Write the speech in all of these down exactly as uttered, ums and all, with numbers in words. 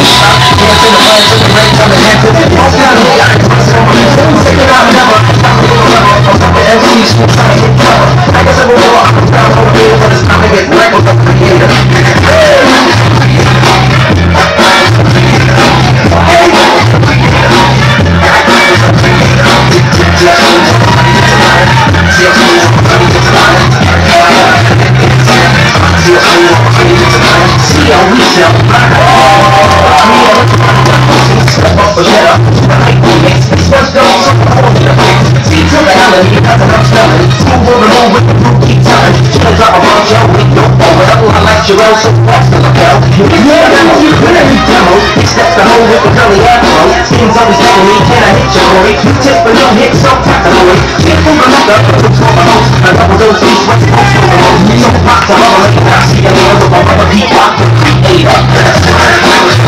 You're also fast on the bell. You can see how you put every demo. Except the hole with the curly afro. Seems always telling me, can I hit your boy? You tip but no hit, so tap the boy. Can't move on up, but it's for my host. I love those things, what's the most for the most? So pop to bubble, like I see a little bit of a peacock. Eight up, that's right.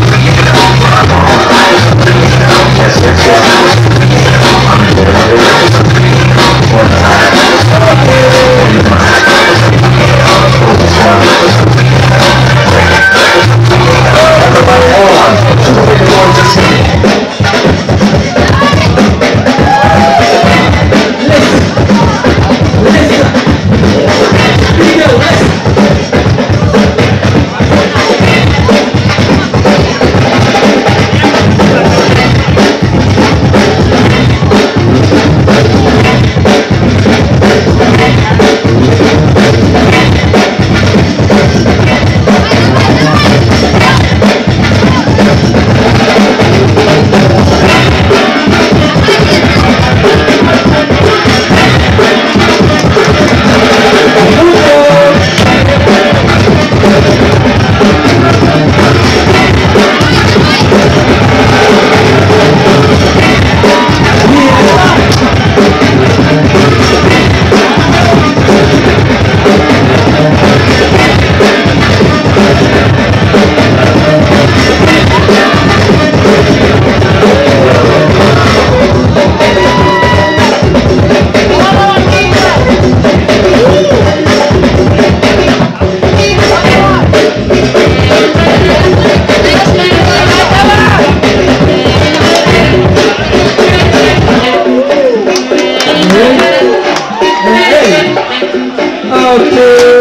Yes, yes, yes. I'm one time. Okay.